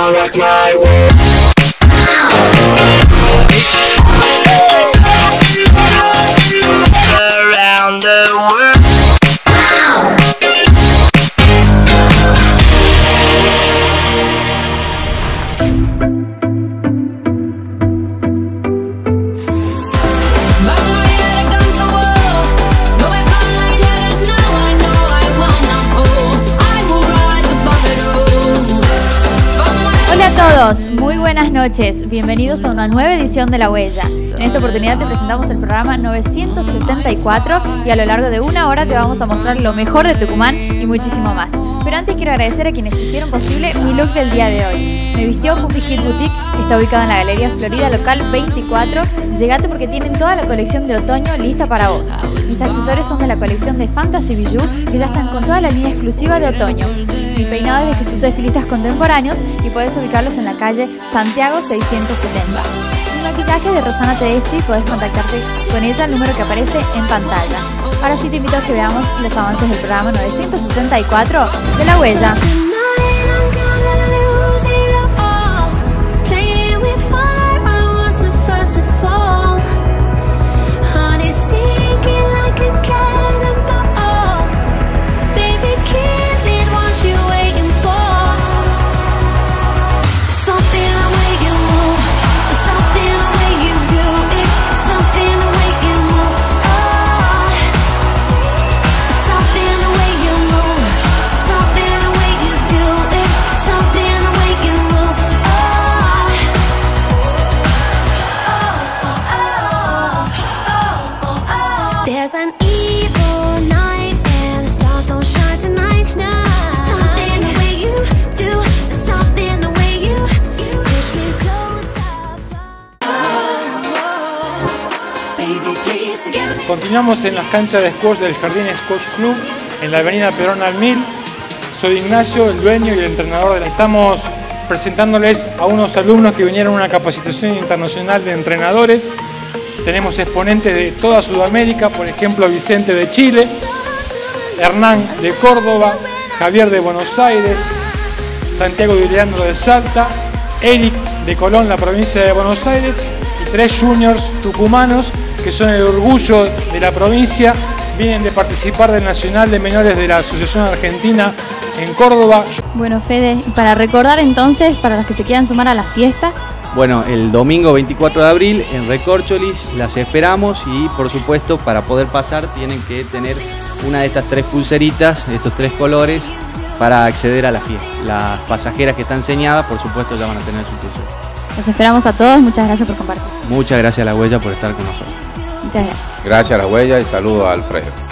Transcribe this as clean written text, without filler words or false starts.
I'ma rock my world. Around the world. Muy buenas noches, bienvenidos a una nueva edición de La Huella. En esta oportunidad te presentamos el programa 964 y a lo largo de una hora te vamos a mostrar lo mejor de Tucumán y muchísimo más. Pero antes quiero agradecer a quienes hicieron posible mi look del día de hoy. Me vistió Cookie Hit Boutique, que está ubicado en la Galería Florida Local 24. Llegate porque tienen toda la colección de otoño lista para vos. Mis accesorios son de la colección de Fantasy Bijou, que ya están con toda la línea exclusiva de otoño. Mi peinado es de Jesús Estilistas Contemporáneos y puedes ubicarlos en la calle Santiago 670. Mi maquillaje de Rosana Tedeschi, podés contactarte con ella al número que aparece en pantalla. Ahora sí te invito a que veamos los avances del programa 964 de La Huella. Continuamos en las canchas de squash del Jardín Squash Club en la avenida Perón al 1000. Soy Ignacio, el dueño y el entrenador. Estamos presentándoles a unos alumnos que vinieron a una capacitación internacional de entrenadores. Tenemos exponentes de toda Sudamérica, por ejemplo Vicente de Chile, Hernán de Córdoba, Javier de Buenos Aires, Santiago de Leandro de Salta, Eric de Colón, la provincia de Buenos Aires, y 3 juniors tucumanos que son el orgullo de la provincia, vienen de participar del Nacional de Menores de la Asociación Argentina en Córdoba. Bueno, Fede, y para recordar entonces, para los que se quieran sumar a la fiesta. Bueno, el domingo 24 de abril en Recorcholis las esperamos y por supuesto para poder pasar tienen que tener una de estas 3 pulseritas, de estos 3 colores, para acceder a la fiesta. Las pasajeras que están señadas, por supuesto, ya van a tener su pulsera. Los esperamos a todos, muchas gracias por compartir. Muchas gracias a La Huella por estar con nosotros. Muchas gracias. Gracias a La Huella y saludos a Alfredo.